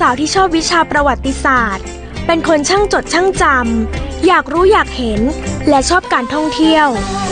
าวที่ชอบวิชาประวัติศาสตร์เป็นคนช่างจดช่างจำอยากรู้อยากเห็นและชอบการท่องเที่ยว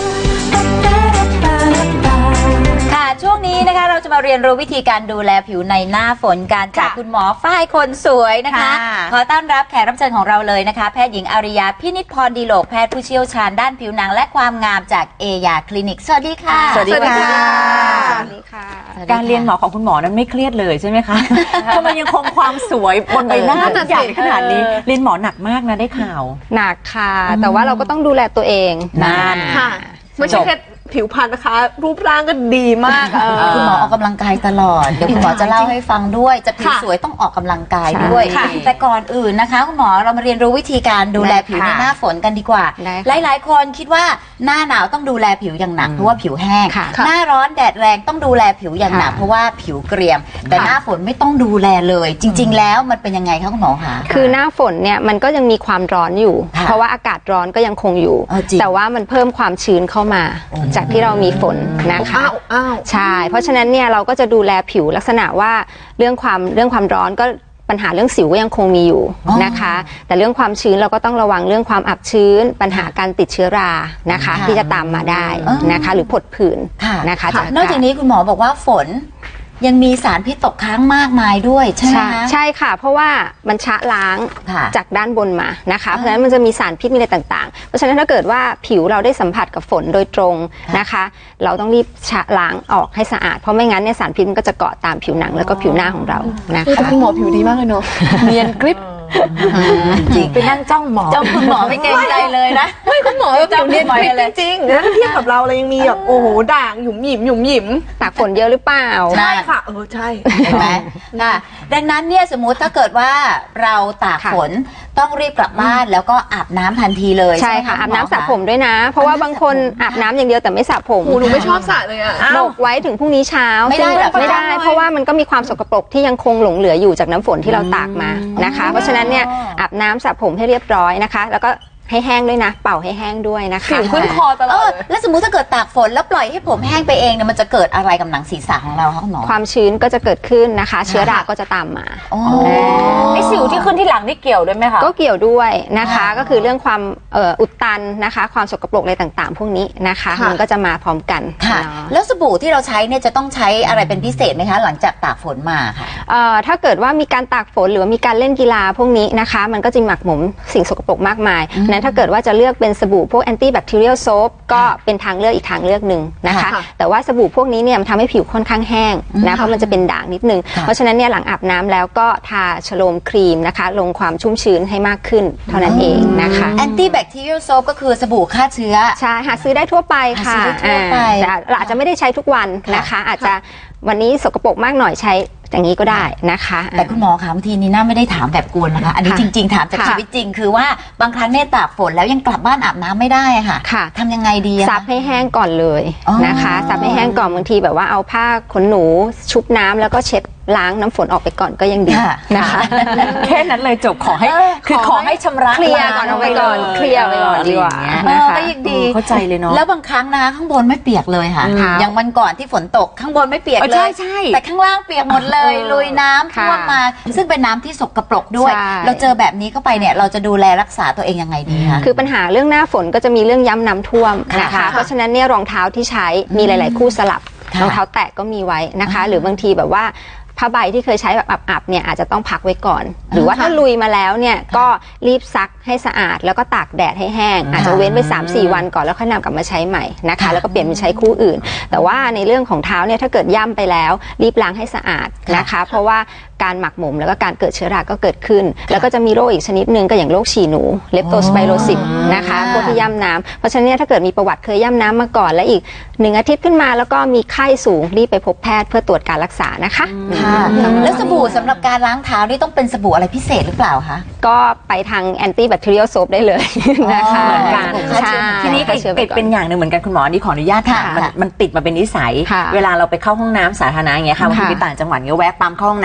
ค่ะช่วงนี้นะคะเราจะมาเรียนรู้วิธีการดูแลผิวในหน้าฝนกันจากคุณหมอฝ้ายคนสวยนะคะขอต้อนรับแขกรับเชิญของเราเลยนะคะแพทย์หญิงอาริยาพินิจพรดีโลกแพทย์ผู้เชี่ยวชาญด้านผิวหนังและความงามจากเอยาคลินิกสวัสดีค่ะสวัสดีค่ะการเรียนหมอของคุณหมอนั้นไม่เครียดเลยใช่ไหมคะทำไมยังคงความสวยบนใบหน้าใหญ่ขนาดนี้เรียนหมอหนักมากนะได้ข่าวหนักค่ะแต่ว่าเราก็ต้องดูแลตัวเองนานค่ะไม่ใช่แค่ผิวพรรณนะคะรูปร่างก็ดีมากคุณหมอออกกำลังกายตลอดเดี๋ยวคุณหมอจะเล่าให้ฟังด้วยจะผิวสวยต้องออกกำลังกายด้วยแต่ก่อนอื่นนะคะคุณหมอเรามาเรียนรู้วิธีการดูแลผิวในหน้าฝนกันดีกว่าหลายๆคนคิดว่าหน้าหนาวต้องดูแลผิวอย่างหนักเพราะว่าผิวแห้งหน้าร้อนแดดแรงต้องดูแลผิวอย่างหนักเพราะว่าผิวเกรียมแต่หน้าฝนไม่ต้องดูแลเลยจริงๆแล้วมันเป็นยังไงคะคุณหมอคะคือหน้าฝนเนี่ยมันก็ยังมีความร้อนอยู่เพราะว่าอากาศร้อนก็ยังคงอยู่แต่ว่ามันเพิ่มความชื้นเข้ามาจากที่เรามีฝนนะคะใช่เพราะฉะนั้นเนี่ยเราก็จะดูแลผิวลักษณะว่าเรื่องความร้อนก็ปัญหาเรื่องสิวก็ยังคงมีอยู่นะคะแต่เรื่องความชื้นเราก็ต้องระวังเรื่องความอับชื้นปัญหาการติดเชื้อรานะคะที่จะตามมาได้นะคะหรือผดผื่นนะคะนอกจากนี้คุณหมอบอกว่าฝนยังมีสารพิษตกค้างมากมายด้วยใช่ไหมคะใช่ค่ะเพราะว่ามันชะล้างจากด้านบนมานะคะเพราะฉะนั้นมันจะมีสารพิษมีอะไรต่างๆเพราะฉะนั้นถ้าเกิดว่าผิวเราได้สัมผัสกับฝนโดยตรงนะคะเราต้องรีบชะล้างออกให้สะอาดเพราะไม่งั้นเนี่ยสารพิษมันก็จะเกาะตามผิวหนังแล้วก็ผิวหน้าของเรานะคะคุณหมอผิวดีมากเลยเนาะเนียนกริบจริงไปนั่งจ้องหมอจ้องคุณหมอไม่เกรงใจเลยนะไม่คุณหมอจ้องเนียนกริบจริงๆแล้วถ้าเทียบกับเราเลยยังมีแบบโอ้โหด่างหยุ่มหยิมตากฝนเยอะหรือเปล่าใช่ค่ะใช่เห็นไหมค่ะดังนั้นเนี่ยสมมุติถ้าเกิดว่าเราตากฝนต้องรีบกลับบ้านแล้วก็อาบน้ำทันทีเลยใช่ค่ะอาบน้ำสระผมด้วยนะเพราะว่าบางคนอาบน้ำอย่างเดียวแต่ไม่สระผมหนูไม่ชอบสระเลยอะหมกไว้ถึงพรุ่งนี้เช้าไม่ได้เพราะว่ามันก็มีความสกปรกที่ยังคงหลงเหลืออยู่จากน้ำฝนที่เราตากมานะคะเพราะฉะนั้นเนี่ยอาบน้ำสระผมให้เรียบร้อยนะคะแล้วก็ให้แห้งด้วยนะเป่าให้แห้งด้วยนะคะผิวขึ้นคอตลอดแล้วสมมุติถ้าเกิดตากฝนแล้วปล่อยให้ผมแห้งไปเองเนี่ยมันจะเกิดอะไรกับหนังศีรษะของเราคะคุณหมอความชื้นก็จะเกิดขึ้นนะคะเชื้อราก็จะตามมาไอ้สิวที่ขึ้นที่หลังนี่เกี่ยวด้วยไหมคะก็เกี่ยวด้วยนะคะก็คือเรื่องความอุดตันนะคะความสกปรกอะไรต่างๆพวกนี้นะคะมันก็จะมาพร้อมกันค่ะแล้วสบู่ที่เราใช้เนี่ยจะต้องใช้อะไรเป็นพิเศษไหมคะหลังจากตากฝนมาค่ะถ้าเกิดว่ามีการตากฝนหรือว่ามีการเล่นกีฬาพวกนี้นะคะมันก็จะหมักหมมสิ่งสกปรกมากมายนั้นถ้าเกิดว่าจะเลือกเป็นสบู่พวกแอนตี้แบคทีเรียลโซฟก็เป็นทางเลือกอีกทางเลือกหนึ่งนะคะแต่ว่าสบู่พวกนี้เนี่ยมันทำให้ผิวค่อนข้างแห้งนะเพราะมันจะเป็นด่างนิดนึงเพราะฉะนั้นเนี่ยหลังอาบน้ำแล้วก็ทาฉโลมครีมนะคะลงความชุ่มชื้นให้มากขึ้นเท่านั้นเองนะคะแอนตี้แบคทีเรียลโซฟก็คือสบู่ฆ่าเชื้อใช่หาซื้อได้ทั่วไปค่ะแต่เราอาจจะไม่ได้ใช้ทุกวันนะคะอาจจะวันนี้สกปรกมากหน่อยใช้อย่างนี้ก็ได้นะคะแต่คุณหมอคะบางทีนี่น่าไม่ได้ถามแบบกวนนะคะอันนี้จริงๆถามจากชีวิตจริงคือว่าบางครั้งเนี่ยตากฝนแล้วยังกลับบ้านอาบน้ำไม่ได้ค่ะทำยังไงดีซับให้แห้งก่อนเลยนะคะซับให้แห้งก่อนบางทีแบบว่าเอาผ้าขนหนูชุบน้ำแล้วก็เช็ดล้างน้ำฝนออกไปก่อนก็ยังดีนะคะแค่นั้นเลยจบขอให้ชำระเคลียร์ก่อนเอาไปก่อนเคลียร์ไปก่อนดีกว่าก็ยังดีเข้าใจเลยเนาะแล้วบางครั้งนะข้างบนไม่เปียกเลยค่ะอย่างวันก่อนที่ฝนตกข้างบนไม่เปียกเลยแต่ข้างล่างเปียกหมดเลยลุยน้ำท่วมมาซึ่งเป็นน้ำที่สกปรกด้วยเราเจอแบบนี้เข้าไปเนี่ยเราจะดูแลรักษาตัวเองยังไงดีคะคือปัญหาเรื่องหน้าฝนก็จะมีเรื่องย้ำน้ำท่วมนะคะเพราะฉะนั้นเนี่ยรองเท้าที่ใช้มีหลายๆคู่สลับรองเท้าแตะก็มีไว้นะคะหรือบางทีแบบว่าผ้าใบที่เคยใช้แบบอับๆเนี่ยอาจจะต้องพักไว้ก่อนหรือว่าถ้าลุยมาแล้วเนี่ยก็รีบซักให้สะอาดแล้วก็ตากแดดให้แห้งอาจจะเว้นไป 3-4 วันก่อนแล้วค่อยนำกลับมาใช้ใหม่นะคะแล้วก็เปลี่ยนเป็นใช้คู่อื่นแต่ว่าในเรื่องของเท้าเนี่ยถ้าเกิดย่ำไปแล้วรีบล้างให้สะอาดนะคะเพราะว่าการหมักหมมแล้วก็การเกิดเชื้อราก็เกิดขึ้นแล้วก็จะมีโรคอีกชนิดหนึ่งก็อย่างโรคฉี่หนูเลปโตสไปโรซิสนะคะพวกที่ย่ำน้ำเพราะฉะนั้นถ้าเกิดมีประวัติเคยย่ำน้ำมาก่อนและอีก1 อาทิตย์ขึ้นมาแล้วก็มีไข้สูงรีบไปพบแพทย์เพื่อตรวจการรักษานะคะแล้วสบู่สำหรับการล้างเท้านี่ต้องเป็นสบู่อะไรพิเศษหรือเปล่าคะก็ไปทางแอนตี้แบคทีเรียลโซฟได้เลยนะคะทีนี้เป็นอย่างหนึ่งเหมือนกันคุณหมอนี่ขออนุญาตถามมันติดมาเป็นนิสัยเวลาเราไปเข้าห้องน้ำสาธารณะอย่างเงี้ยค่ะบางทีไปต่างจังหวัดเงี้ยแวะปั๊มเข้าห้องน้ำ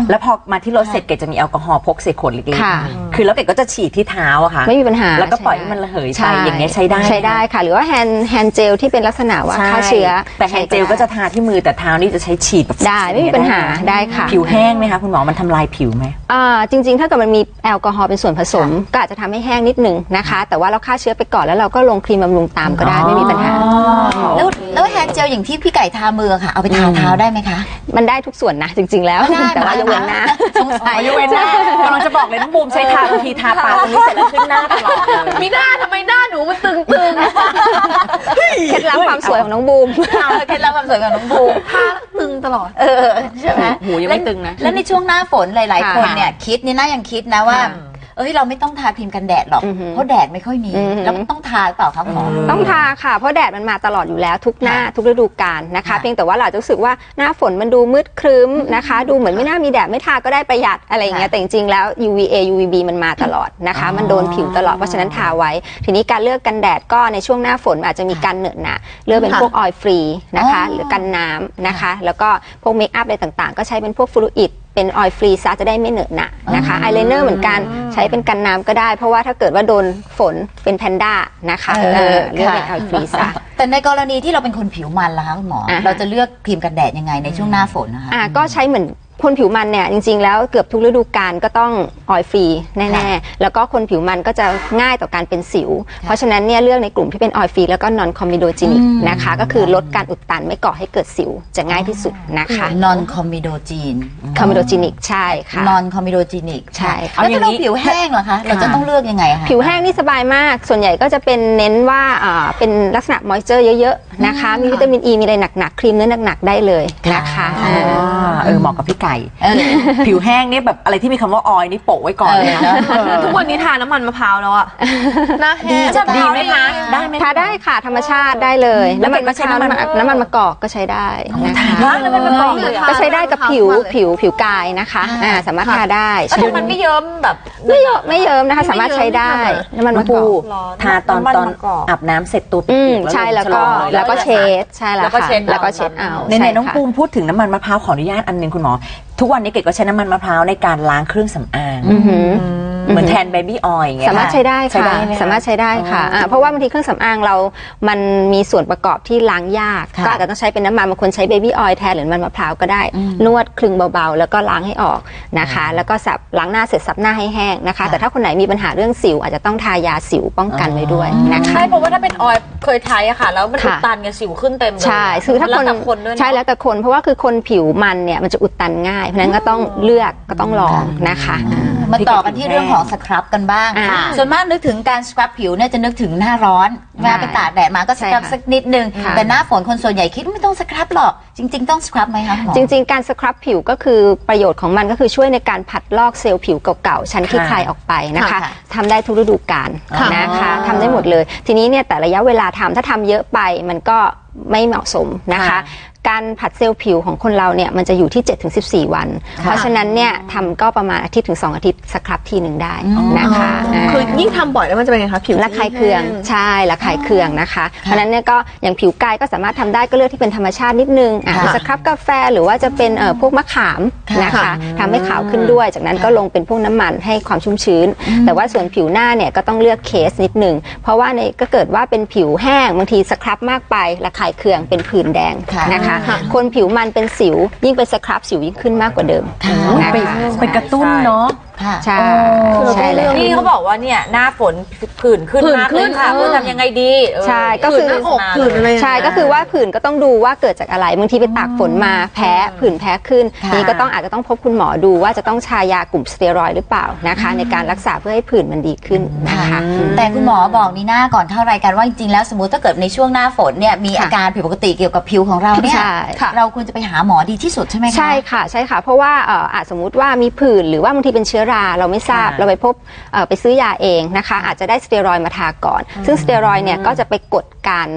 แล้วพอมาที่รถเสร็จเกดจะมีแอลกอฮอล์พกใส่ขวดเล็กๆคือแล้วเกดก็จะฉีดที่เท้าอะค่ะไม่มีปัญหาแล้วก็ปล่อยให้มันระเหยไปอย่างเงี้ยใช้ได้ค่ะหรือว่าแฮนด์เจลที่เป็นลักษณะว่าฆ่าเชื้อแต่แฮนด์เจลก็จะทาที่มือแต่เท้านี่จะใช้ฉีดแบบได้ไม่มีปัญหาได้ค่ะผิวแห้งไหมคะคุณหมอมันทำลายผิวไหมจริงๆถ้าเกิดมันมีแอลกอฮอล์เป็นส่วนผสมก็อาจจะทำให้แห้งนิดนึงนะคะแต่ว่าเราฆ่าเชื้อไปก่อนแล้วเราก็ลงครีมบำรุงตามก็ได้ไม่มีปัญหาแล้วแฮนด์เจลอย่างที่พี่ไก่ทามือค่ะเอาไปทาเท้าได้ไหมคะมันได้ทุกส่วนนะจริงๆแล้วแต่ว่ายกเว้นหน้ายกเว้นหน้ากำลังจะบอกเลยน้องบูมใช้ทาบางทีทาปากตรงนี้เสร็จแล้วขึ้นหน้าตลอดเลยมีหน้าทำไมหน้าหนูมันตึงเคล็ดลับความสวยของน้องบูมเคล็ดลับความสวยของน้องบูมทาตึงตลอดใช่ไหมหูยังไม่ตึงนะแล้วในช่วงหน้าฝนหลายๆคนเนี่ยคิดนี่น่ายังคิดนะว่าเราไม่ต้องทาครีมกันแดดหรอกเพราะแดดไม่ค่อยมีแล้วต้องทาเปล่าครับหมอต้องทาค่ะเพราะแดดมันมาตลอดอยู่แล้วทุกหน้าทุกฤดูกาลนะคะเพียงแต่ว่าเราจะรู้สึกว่าหน้าฝนมันดูมืดครึ้มนะคะดูเหมือนไม่น่ามีแดดไม่ทาก็ได้ประหยัดอะไรอย่างเงี้ยแต่จริงๆแล้ว UVA UVB มันมาตลอดนะคะมันโดนผิวตลอดเพราะฉะนั้นทาไว้ทีนี้การเลือกกันแดดก็ในช่วงหน้าฝนอาจจะมีการเหนอะหนะเลือกเป็นพวกออยล์ฟรีนะคะหรือกันน้ำนะคะแล้วก็พวกเมคอัพอะไรต่างๆก็ใช้เป็นพวกฟลูอิดเป็นออยล์ฟรีซะจะได้ไม่เหนอะหนะนะคะอายไลเนอร์เหมือนกันใช้เป็นกันน้ำก็ได้เพราะว่าถ้าเกิดว่าโดนฝนเป็นแพนด้านะคะเลือกเป็นออยล์ฟรีซะแต่ในกรณีที่เราเป็นคนผิวมันล่ะคะคุณหมอเราจะเลือกครีมกันแดดยังไงในช่วงหน้าฝนนะคะก็ใช้เหมือนคนผิวมันเนี่ยจริงๆแล้วเกือบทุกฤดูกาลก็ต้องออยล์ฟรีแน่ๆแล้วก็คนผิวมันก็จะง่ายต่อการเป็นสิวเพราะฉะนั้นเนี่ยเลือกในกลุ่มที่เป็นออยล์ฟรีแล้วก็นอนคอมบิโดจินิกนะคะก็คือลดการอุดตันไม่ก่อให้เกิดสิวจะง่ายที่สุดนะคะนอนคอมบิโดจีนคอมบิโดจินิกใช่ค่ะนอนคอมบิโดจินิกใช่แล้วถ้าเราผิวแห้งล่ะคะเราจะต้องเลือกยังไงคะผิวแห้งนี่สบายมากส่วนใหญ่ก็จะเป็นเน้นว่าเป็นลักษณะมอยเจอร์เยอะๆนะคะมีวิตามินอีมีอะไรหนักๆครีมเนื้อหนักๆได้เลยนะคะเหมาะกับพี่ไก่ผิวแห้งนี่แบบอะไรที่มีคำว่าออยนี่โปะไว้ก่อนเลยนะทุกวันนี้ทาน้ำมันมะพร้าวแล้วอะหน้าแห้งดีไหมคะได้ไหมทาได้ค่ะธรรมชาติได้เลยน้ำมันก็ใช้น้ำมันมะกอกก็ใช้ได้นะคะน้ำมันมะกอกก็ใช้ได้กับผิวกายนะคะสามารถทาได้มันไม่เยิ้มแบบไม่เยิ้มนะคะสามารถใช้ได้น้ำมันมะกอกทาตอนอาบน้ำเสร็จตัวเปียกใช่แล้วก็เช็ดใช่แล้วค่ะแล้วก็เช็ดเอาในน้องปูมพูดถึงน้ำมันมะพร้าวขออนุญาตอันนึงคุณหมอทุกวันนี้เกดก็ใช้น้ำมันมะพร้าวในการล้างเครื่องสำอางเหมือนแทนเบบี้ออยล์อย่างเงี้ยสามารถใช้ได้ค่ะสามารถใช้ได้ค่ะเพราะว่าบางทีเครื่องสำอางเรามันมีส่วนประกอบที่ล้างยากก็อาจจะต้องใช้เป็นน้ำมันบางคนใช้เบบี้ออยล์แทนหรือน้ำมันมะพร้าวก็ได้นวดคลึงเบาๆแล้วก็ล้างให้ออกนะคะแล้วก็สับล้างหน้าเสร็จซับหน้าให้แห้งนะคะแต่ถ้าคนไหนมีปัญหาเรื่องสิวอาจจะต้องทายาสิวป้องกันไว้ด้วยนะคะใช่เพราะว่าถ้าเป็นออยล์เคยใช้อะค่ะแล้วมันอุดตันไงสิวขึ้นเต็มเลยใช่คือถ้าคนใช่แล้วแต่คนเพราะว่าคือคนผิวมันเนี่ยมันจะอุดตันง่ายเพราะฉะนั้นก็ต้องเลือกก็ต้องลองนะคะมาต่อกันที่เรื่องของสครับกันบ้างส่วนมากนึกถึงการสครับผิวเนี่ยจะนึกถึงหน้าร้อนเวลาไปตากแดดมาก็สครับสักนิดนึงแต่หน้าฝนคนส่วนใหญ่คิดไม่ต้องสครับหรอกจริงๆต้องสครับไหมคะหมอจริงๆการสครับผิวก็คือประโยชน์ของมันก็คือช่วยในการผัดลอกเซลล์ผิวเก่าๆชั้นที่คลายออกไปนะคะทำได้ทุกฤดูกาลนะคะทำได้หมดเลยทีนี้เนี่ยแต่ระยะเวลาทำถ้าทำเยอะไปมันก็ไม่เหมาะสมนะคะการผัดเซลล์ผิวของคนเราเนี่ยมันจะอยู่ที่ 7-14 วันเพราะฉะนั้นเนี่ยทำก็ประมาณอาทิตย์ถึง2อาทิตย์สครับทีหนึ่งได้นะคะคือยิ่งทำบ่อยแล้วมันจะเป็นไงคะผิวระคายเคืองใช่ระคายเคืองนะคะเพราะฉะนั้นเนี่ยก็อย่างผิวกายก็สามารถทำได้ก็เลือกที่เป็นธรรมชาตินิดนึงสครับกาแฟหรือว่าจะเป็นพวกมะขามนะคะทำให้ขาวขึ้นด้วยจากนั้นก็ลงเป็นพวกน้ำมันให้ความชุ่มชื้นแต่ว่าส่วนผิวหน้าเนี่ยก็ต้องเลือกเคสนิดนึงเพราะว่าในก็เกิดว่าเป็นผิวแห้งบางทีสครับมากไประคายเคืองเป็นผื่นแดงนะคะคนผิวมันเป็นสิวยิ่งไปสครับสิวยิ่งขึ้นมากกว่าเดิมเป็นกระตุ้นเนาะใช่ใช่เลยนี่เขาบอกว่าเนี่ยหน้าฝนผื่นขึ้นมากเลยค่ะคุณทำยังไงดีใช่ก็คือผื่นอะไรใช่ก็คือว่าผื่นก็ต้องดูว่าเกิดจากอะไรบางทีไปตากฝนมาแพ้ผื่นแพ้ขึ้นนี่ก็ต้องอาจจะต้องพบคุณหมอดูว่าจะต้องชายากลุ่มสเตียรอยด์หรือเปล่านะคะในการรักษาเพื่อให้ผื่นมันดีขึ้นนะคะแต่คุณหมอบอกนี่หน้าก่อนเข้ารายการว่าจริงๆแล้วสมมติถ้าเกิดในช่วงหน้าฝนเนี่ยมีอาการผิดปกติเกี่ยวกับผิวของเราเนี่ยเราควรจะไปหาหมอดีที่สุดใช่ไหมคะใช่ค่ะใช่ค่ะเพราะว่าอาจสมมติว่ามีผื่นหรือว่าบางทีเป็นเชื้อราเราไม่ทราบเราไปพบไปซื้อยาเองนะคะอาจจะได้สเตียรอยด์มาทาก่อนซึ่งสเตียรอยด์เนี่ยก็จะไปกดการ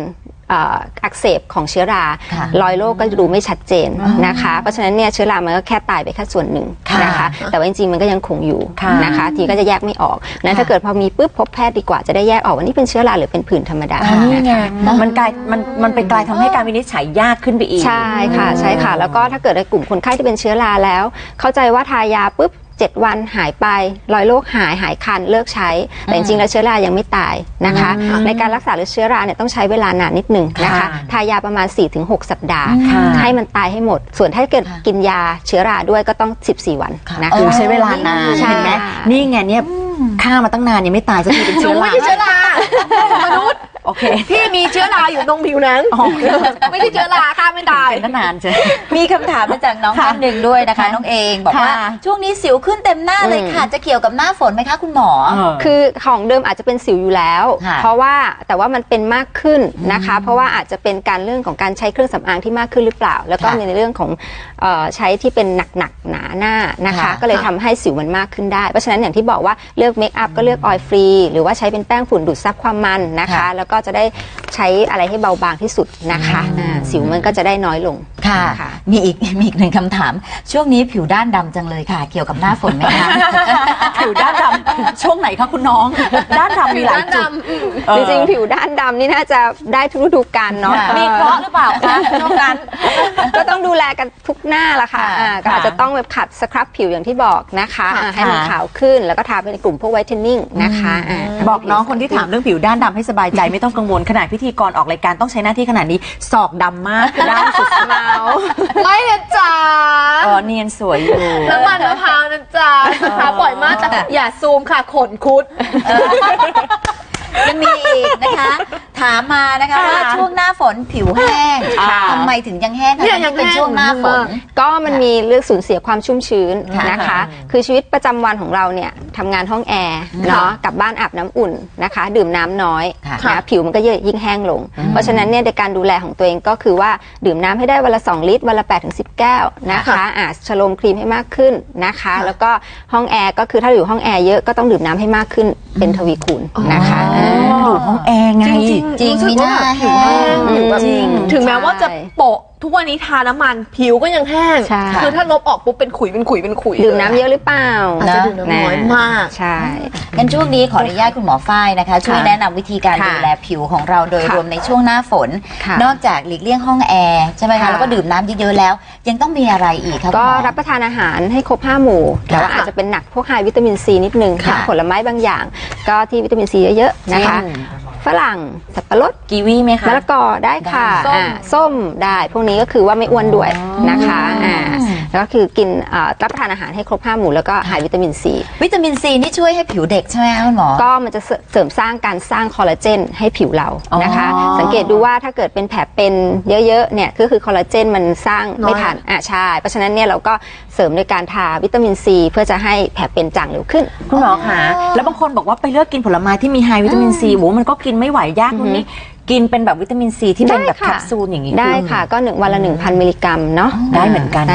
อักเสบของเชื้อรารอยโรคก็ดูไม่ชัดเจนนะคะเพราะฉะนั้นเนี่ยเชื้อรามันก็แค่ตายไปแค่ส่วนหนึ่งนะคะแต่ว่าจริงๆมันก็ยังคงอยู่นะคะทีก็จะแยกไม่ออกนั้นถ้าเกิดพอมีปุ๊บพบแพทย์ดีกว่าจะได้แยกออกว่านี่เป็นเชื้อราหรือเป็นผื่นธรรมดานี่ไงมันไปกลายทำให้การวินิจฉัยยากขึ้นไปอีกใช่ค่ะแล้วก็ถ้าเกิดในกลุ่มคนไข้ที่เป็นเชื้อราแล้วเข้าใจว่าทายาปุ๊บ7 วันหายไปรอยโรคหายคันเลิกใช้แต่จริงๆแล้วเชื้อรายังไม่ตายนะคะในการรักษาเชื้อราเนี่ยต้องใช้เวลานานนิดนึงนะคะทายาประมาณ 4-6 สัปดาห์ให้มันตายให้หมดส่วนถ้าเกิดกินยาเชื้อราด้วยก็ต้อง14 วันนะคะใช้เวลานานเห็นไหมนี่ไงเนี่ยฆ่ามาตั้งนานยังไม่ตายสักทีเป็นเชื้อราไม่ใช่เชื้อรามนุษย์โอเคพี่มีเชื้อราอยู่ตรงผิวนั้นไม่ใช่เชื้อราค่ะไม่ตายเป็นนานใช่มีคำถามมาจากน้องท่านหนึ่งด้วยนะคะน้องเองบอกว่าช่วงนี้สิวขึ้นเต็มหน้าเลยค่ะจะเกี่ยวกับหน้าฝนไหมคะคุณหมอคือของเดิมอาจจะเป็นสิวอยู่แล้วเพราะว่าแต่ว่ามันเป็นมากขึ้นนะคะเพราะว่าอาจจะเป็นการเรื่องของการใช้เครื่องสำอางที่มากขึ้นหรือเปล่าแล้วก็ในเรื่องของใช้ที่เป็นหนักหนาหน้านะคะก็เลยทำให้สิวมันมากขึ้นได้เพราะฉะนั้นอย่างที่บอกว่าเลือกเมคอัพก็เลือกออยล์ฟรีหรือว่าใช้เป็นแป้งฝุ่นดูดซับความมันนะคะแล้วก็จะได้ใช้อะไรให้เบาบางที่สุดนะคะสิวมันก็จะได้น้อยลงค่ะมีอีกหนึ่งคำถามช่วงนี้ผิวด้านดำจังเลยค่ะเกี่ยวกับหน้าฝนไหมคะผิวด้านดำช่วงไหนคะคุณน้องด้านดำมีหลายจุดจริงๆผิวด้านดำนี่น่าจะได้ทุกฤดูกาลเนาะมีเคราะห์หรือเปล่าคะช่วงนั้นก็ต้องดูแลกันทุกหน้าละค่ะก็อาจจะต้องแบบขัดสครับผิวอย่างที่บอกนะคะให้มันขาวขึ้นแล้วก็ทาเป็นกลุ่มพวกไวท์เทนนิ่งนะคะบอกน้องคนที่ถามเรื่องผิวด้านดำให้สบายใจไม่ต้องกังวลขนาดพิธีกรออกรายการต้องใช้หน้าที่ขนาดนี้ศอกดำมากด้านสุดเมาไม่นะจ๊ะเนียนสวยอยู่น้ำมันมะพร้าวนะจ๊ะขาปล่อยมากแต่อย่าซูมค่ะขนคุดยังมีอีกนะคะถามมานะคะว่าช่วงหน้าฝนผิวแห้งทำไมถึงยังแห้งทั้งที่เป็นช่วงหน้าฝนก็มันมีเรื่องสูญเสียความชุ่มชื้นนะคะคือชีวิตประจำวันของเราเนี่ยทำงานห้องแอร์เนาะกลับบ้านอาบน้ำอุ่นนะคะดื่มน้ำน้อยนะผิวมันก็ยิ่งแห้งลงเพราะฉะนั้นเนี่ยในการดูแลของตัวเองก็คือว่าดื่มน้ำให้ได้วันละ2 ลิตรวันละ8-10 แก้วนะคะชโลมครีมให้มากขึ้นนะคะแล้วก็ห้องแอร์ก็คือถ้าอยู่ห้องแอร์เยอะก็ต้องดื่มน้ำให้มากขึ้นเป็นทวีคูณนะคะอยู่ห้องแอร์ไงจริงมีหน้าแห้งจริงถึงแม้ว่าจะโปะทุกวันนี้ทาน้ำมันผิวก็ยังแห้งคือถ้าลบออกปุ๊บเป็นขุยดื่มน้ำเยอะหรือเปล่าอาจจะดื่มน้ำน้อยมากใช่งั้นช่วงนี้ขออนุญาตคุณหมอฝ้ายนะคะช่วยแนะนำวิธีการดูแลผิวของเราโดยรวมในช่วงหน้าฝนนอกจากหลีกเลี่ยงห้องแอร์ใช่ไหมคะแล้วก็ดื่มน้ำเยอะๆแล้วยังต้องมีอะไรอีกคะก็รับประทานอาหารให้ครบ5 หมู่แต่ว่าอาจจะเป็นหนักพวกไฮวิตามินซีนิดนึงผลไม้บางอย่างก็ที่วิตามินซีเยอะๆนะคะฝรั่งสับปะรดกีวีไหมคะมะละกอได้ค่ะส้มได้พวกนี้ก็คือว่าไม่อ้วนด้วยนะคะแล้วก็คือกินรับประทานอาหารให้ครบ5 หมู่แล้วก็หาวิตามินซีนี่ช่วยให้ผิวเด็กใช่ไหมคะคุณหมอก็มันจะเสริมสร้างการสร้างคอลลาเจนให้ผิวเรานะคะสังเกตดูว่าถ้าเกิดเป็นแผลเป็นเยอะๆเนี่ยก็คือคอลลาเจนมันสร้างไม่ทันใช่เพราะฉะนั้นเนี่ยเราก็เสริมในการทาวิตามินซีเพื่อจะให้แผลเป็นจางเร็วขึ้นคุณหมอคะแล้วบางคนบอกว่าไปเลือกกินผลไม้ที่มีไฮวิตามินซีโหมันก็กินไม่ไหวยากตรงนี้กินเป็นแบบวิตามินซีที่เป็นแบบแคปซูลอย่างนี้ได้ค่ะก็วันละ 1,000 มิลลิกรัมเนาะได้เหมือนกัน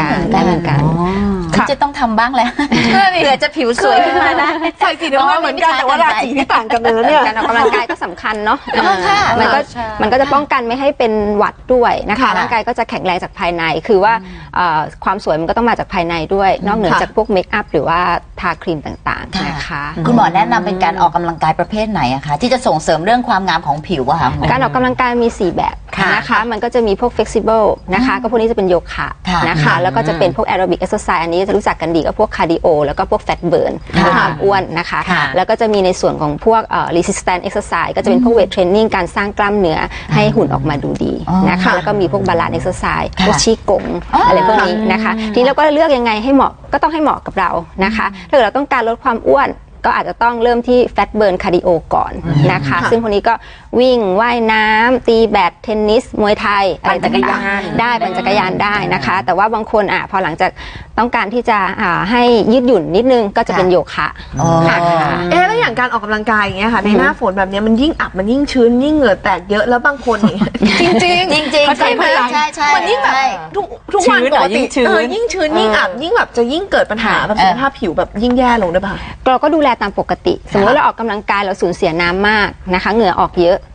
จะต้องทำบ้างแล้วเผื่อจะผิวสวยขึ้นมาได้ใส่สีเดียวกันเหมือนกันแต่ว่าราศีที่ต่างกันเลยเนี่ยการออกกำลังกายก็สำคัญเนาะมันก็จะป้องกันไม่ให้เป็นหวัดด้วยนะคะร่างกายก็จะแข็งแรงจากภายในคือว่าความสวยมันก็ต้องมาจากภายในด้วยนอกเหนือจากพวกเมคอัพหรือว่าทาครีมต่างๆนะคะคุณหมอแนะนำเป็นการออกกำลังกายประเภทไหนอะคะที่จะส่งเสริมเรื่องความงามของผิวอะคะการออกกำลังกายมี4 แบบนะคะมันก็จะมีพวก flexible นะคะก็พวกนี้จะเป็นโยคะนะคะแล้วก็จะเป็นพวก aerobic exercise อันนี้จะรู้จักกันดีก็พวก cardio แล้วก็พวก fat burn ลดความอ้วนนะคะแล้วก็จะมีในส่วนของพวกresistance exercise ก็จะเป็นพวก weight training การสร้างกล้ามเนื้อให้หุ่นออกมาดูดีนะคะแล้วก็มีพวก balance exercise พวกชี้กงอะไรพวกนี้นะคะทีนี้เราก็เลือกยังไงให้เหมาะก็ต้องให้เหมาะกับเรานะคะถ้าเราต้องการลดความอ้วนก็อาจจะต้องเริ่มที่ fat burn cardio ก่อนนะคะซึ่งพวกนี้ก็วิ่งว่ายน้ำตีแบดเทนนิสมวยไทยปั่นจักรยานได้ปั่นจักรยานได้นะคะแต่ว่าบางคนพอหลังจากต้องการที่จะให้ยืดหยุ่นนิดนึงก็จะเป็นโยคะแล้วอย่างการออกกำลังกายอย่างเงี้ยค่ะในหน้าฝนแบบนี้มันยิ่งอับมันยิ่งชื้นยิ่งเหงื่อแตกเยอะแล้วบางคนจริงจริงใช่มันยิ่งแบบทุกวันปกติยิ่งชื้นยิ่งอับยิ่งแบบจะยิ่งเกิดปัญหาแบบสุขภาพผิวแบบยิ่งแย่ลงได้ป่ะเราก็ดูแลตามปกติสมมติเราออกกำลังกายเราสูญเสียน้ำมากนะคะเหงื่อออกเยอะ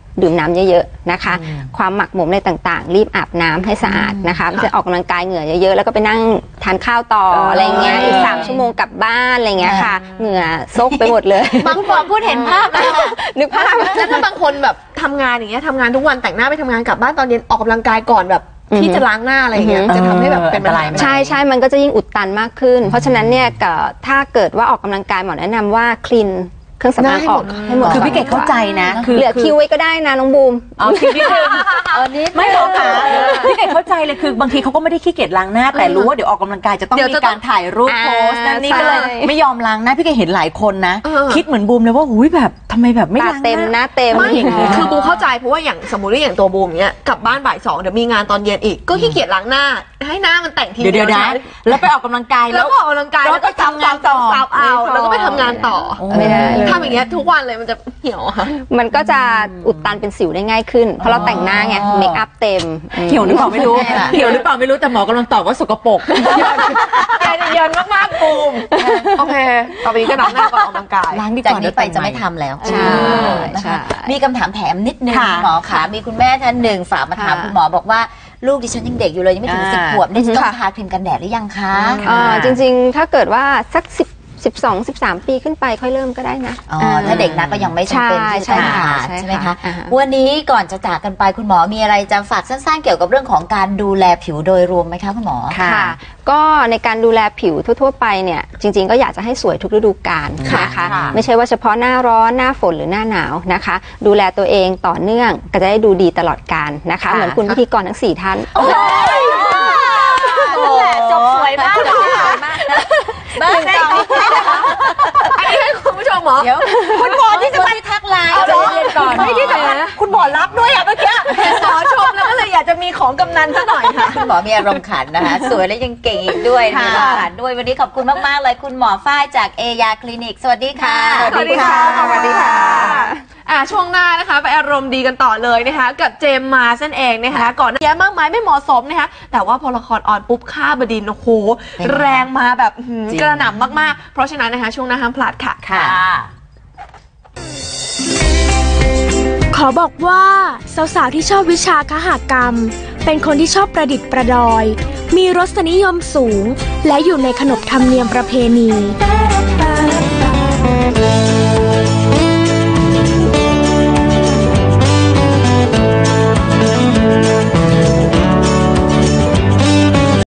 ดื่มน้ำเยอะๆนะคะความหมักหมมอะไรต่างๆรีบอาบน้ำให้สะอาดนะคะจะออกกำลังกายเหงื่อเยอะๆแล้วก็ไปนั่งทานข้าวต่ออะไรเงี้ยอีก3 ชั่วโมงกลับบ้านอะไรเงี้ยค่ะเหงื่อซกไปหมดเลยบางคนพูดเห็นภาพเลยนึกภาพแล้วถ้าบางคนแบบทำงานอย่างเงี้ยทำงานทุกวันแต่งหน้าไปทำงานกลับบ้านตอนเย็นออกกำลังกายก่อนแบบที่จะล้างหน้าอะไรอย่างเงี้ยจะทำให้แบบเป็นปัญหาใช่มันก็จะยิ่งอุดตันมากขึ้นเพราะฉะนั้นเนี่ยถ้าเกิดว่าออกกำลังกายหมอแนะนำว่าคลีนเครื่องสำอางออกให้หมดคือพี่เกดเข้าใจนะคือเหลือคิวไว้ก็ได้นะน้องบูมคิวนิดนึงไม่หรอกค่ะพี่เกดเข้าใจเลยคือบางทีเขาก็ไม่ได้ขี้เกียจล้างหน้าแต่รู้ว่าเดี๋ยวออกกำลังกายจะต้องมีการถ่ายรูปโพสนั่นนี่ก็เลยไม่ยอมล้างหน้าพี่เกดเห็นหลายคนนะคิดเหมือนบูมเลยว่าหุ้ยแบบทำไมแบบไม่ล้างเต็มหน้าเต็มคือบูมเข้าใจเพราะว่าอย่างสมมติว่าอย่างตัวบูมเนี้ยกลับบ้านบ่าย 2เดี๋ยวมีงานตอนเย็นอีกก็ขี้เกียจล้างหน้าให้หน้ามันแต่งทีเดียวนะแล้วไปออกกำลังกายแล้วก็ออกกำลังกายแล้วก็ทำงานต่อเอาแล้วก็ไปทำงานต่อไม่ได้ทำอย่างเงี้ยทุกวันเลยมันจะเหี่ยวค่ะมันก็จะอุดตันเป็นสิวได้ง่ายขึ้นเพราะเราแต่งหน้าไงเมคอัพเต็มเหี่ยวหรือเปล่าไม่รู้เหี่ยวหรือเปล่าไม่รู้แต่หมอกำลังตอบว่าสกปรกแกจะเยินมากๆบูมโอเคต่อไปนี้ก็ล้างหน้าก่อนออกกำลังกายล้างดีกว่านี้ไปจะไม่ทำแล้วใช่มีคำถามแถมนิดนึงหมอคะมีคุณแม่ท่านหนึ่งฝากมาถามคุณหมอบอกว่าลูกดิฉันยังเด็กอยู่เลยยังไม่ถึง10 ขวบได้ต้องทาครีมกันแดดหรือยังคะจริงๆถ้าเกิดว่าสัก12-13 ปีขึ้นไปค่อยเริ่มก็ได้นะถ้าเด็กนะก็ยังไม่จำเป็นที่จะทาใช่ไหมคะวันนี้ก่อนจะจากกันไปคุณหมอมีอะไรจะฝากสั้นๆเกี่ยวกับเรื่องของการดูแลผิวโดยรวมไหมคะคุณหมอค่ะก็ในการดูแลผิวทั่วๆไปเนี่ยจริงๆก็อยากจะให้สวยทุกฤดูกาลนะคะไม่ใช่ว่าเฉพาะหน้าร้อนหน้าฝนหรือหน้าหนาวนะคะดูแลตัวเองต่อเนื่องก็จะได้ดูดีตลอดกาลนะคะเหมือนคุณพิธีกรทั้ง4 ท่านนั่นแหละจบสวยมากบ้านได้อันนี้ให้คุณผู้ชมหมอเดี๋ยวคุณหมอที่จะไปทักไลน์เรียนก่อนไม่ที่สำคัญคุณหมอรับด้วยอ่ะเมื่อกี้หมอชมแล้วก็เลยอยากจะมีของกำนันสักหน่อยค่ะคุณหมอมีอารมณ์ขันนะคะสวยและยังเก่งอีกด้วยมีอารมณ์ขันด้วยวันนี้ขอบคุณมากๆเลยคุณหมอฝ้ายจากเอยาคลินิกสวัสดีค่ะสวัสดีค่ะสวัสดีค่ะช่วงหน้านะคะไปอารมณ์ดีกันต่อเลยนะคะกับเจมมานั่นเองนะคะก่อนหน้านี้มากมายไม่เหมาะสมนะคะแต่ว่าพอละครออนปุ๊บค่าบดินโอ้โหแรงมาแบบกระหน่ำมากๆเพราะฉะนั้นนะคะช่วงหน้าห้ามพลาดค่ะขอบอกว่าสาวๆที่ชอบวิชาคหกรรมเป็นคนที่ชอบประดิษฐ์ประดอยมีรสนิยมสูงและอยู่ในขนบธรรมเนียมประเพณี